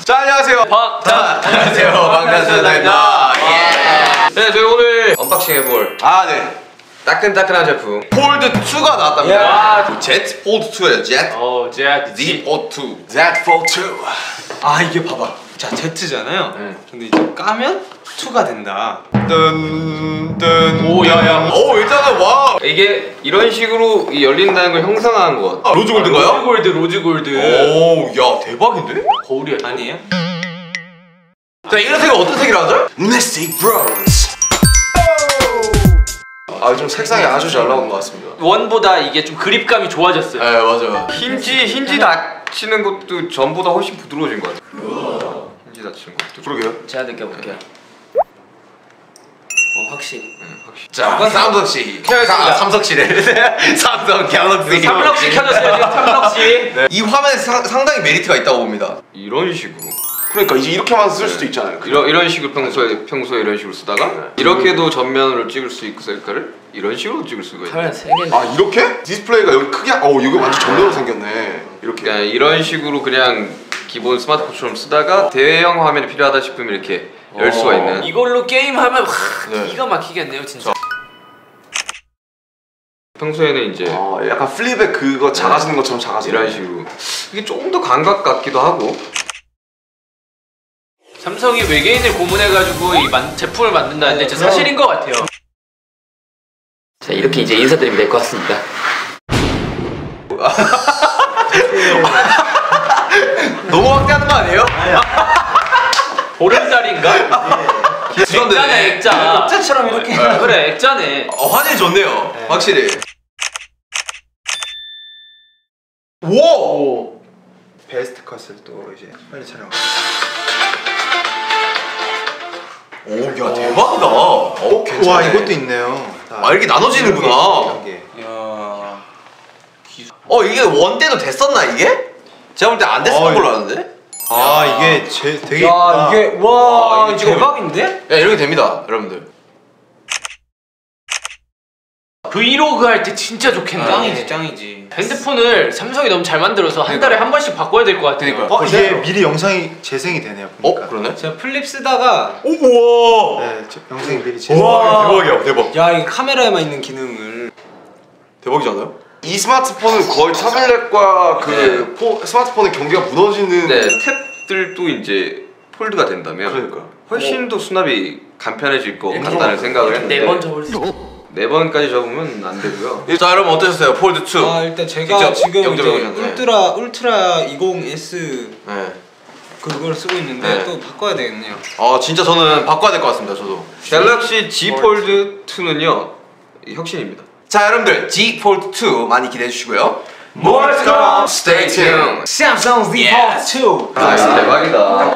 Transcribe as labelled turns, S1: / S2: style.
S1: 자, 안녕하세요. 안녕하세요. 방탄소년단입니다. 네, 저희 오늘 언박싱 해볼
S2: 네.
S1: 따끈따끈한 제품 폴드 2가 나왔답니다. Z 폴드 2예요. Z 폴드 2.
S2: Z Fold 2.
S3: 이게 봐봐. 자, Z잖아요. 근데 이제 까면 2가 된다.
S1: 오, 야야. 오, 일단은 와. 이게 이런 식으로 열린다는 걸 형상화한 것. 로즈골드인가요?
S3: 로즈골드.
S1: 오, 야, 대박인데?
S3: 거울이 아니에요?
S1: 자, 이런 색은 어떤 색이라 하죠?
S2: Mystic Bronze.
S1: 좀 색상이 아주 잘 나온 것 같습니다.
S3: 원보다 이게 좀 그립감이 좋아졌어요.
S1: 네, 맞아요. 힌지 닫히는 것도 전보다 훨씬 부드러워진 것 같아요. 힌지 닫히는 것도. 그러게요.
S3: 제가 느껴볼게요. 확실히.
S1: 자, 삼성씨. 삼성씨래. 삼성 갤럭시.
S3: 삼럭시 켜졌어요, 지금 삼럭시.
S1: 네. 이 화면에 상당히 메리트가 있다고 봅니다. 이런 식으로.
S2: 그러니까 이제 이렇게만 쓸 수도 있잖아요.
S1: 이런 식으로 평소에 이런 식으로 쓰다가 이렇게도 전면으로 찍을 수 있고 셀카를 이런 식으로 찍을 수가 있어요.
S3: 카메라 3개.
S2: 이렇게? 디스플레이가 여기 크게 여기 완전 전면으로 생겼네. 이렇게.
S1: 그러니까 이런 식으로 그냥 기본 스마트폰처럼 쓰다가 대형 화면이 필요하다 싶으면 이렇게 열 수가 있는.
S3: 이걸로 게임하면 기가 막히겠네요, 진짜.
S1: 평소에는 이제
S2: 약간 플리백 그거 작아지는 것처럼 작아지는
S1: 이런 식으로 이게 조금 더 감각 같기도 하고.
S3: 삼성이 외계인을 고문해가지고 이 제품을 만든다는데 진짜 사실인 것 같아요. 자, 이렇게 이제 인사드리면 될 것 같습니다.
S1: 너무 확대하는 거 아니에요?
S3: 보름달인가? 액자네, 액자. 액자처럼 이렇게. 그래, 액자네.
S1: 화질이 좋네요. 확실히. 오!
S2: 베스트 컷을 또 이제 빨리 촬영.
S1: 오, 야, 대박이다. 괜찮네.
S2: 와, 이것도 있네요.
S1: 이렇게 나눠지는구나. 이게 원 때도 됐었나 이게? 제가 볼 때 안 됐었던 걸로 아는데?
S2: 이게 되게
S3: 야, 이게 와,
S1: 이게
S3: 대박인데?
S1: 야, 이렇게 됩니다, 여러분들.
S3: 브이로그 할 때 진짜 좋겠네. 짱이지. 핸드폰을 삼성이 너무 잘 만들어서 한 달에 한 번씩 바꿔야 될 것 같아요.
S2: 이게 미리 영상이 재생이 되네요. 보니까.
S1: 그러네?
S3: 제가 플립 쓰다가
S1: 우와!
S2: 네, 영상이 미리 재생.
S1: 대박이야, 대박.
S3: 야, 이 카메라에만 있는 기능을.
S1: 대박이지 않아요?
S2: 이 스마트폰은 거의 타블렛과 스마트폰의 경계가 무너지는.
S1: 네, 탭들도 이제 폴드가 된다면
S2: 그러니까
S1: 훨씬 더 수납이 간편해질 것 같다는 생각을 했는데
S3: 4번 접을 수 있어.
S1: 4번까지 접으면 안 되고요. 자, 여러분 어떠셨어요? 폴드 2.
S3: 일단 제가 지금
S1: 영접해보셨나요?
S3: 이제 울트라 20S
S1: 네.
S3: 그걸 쓰고 있는데 또 바꿔야 되겠네요.
S1: 진짜 저는 바꿔야 될 것 같습니다. 저도. 갤럭시 Z 폴드 2는요 혁신입니다. 자, 여러분들 Z 폴드 2 많이 기대해 주시고요. More to come. Stay tuned.
S3: Samsung Z Fold 2.
S1: 대박이다.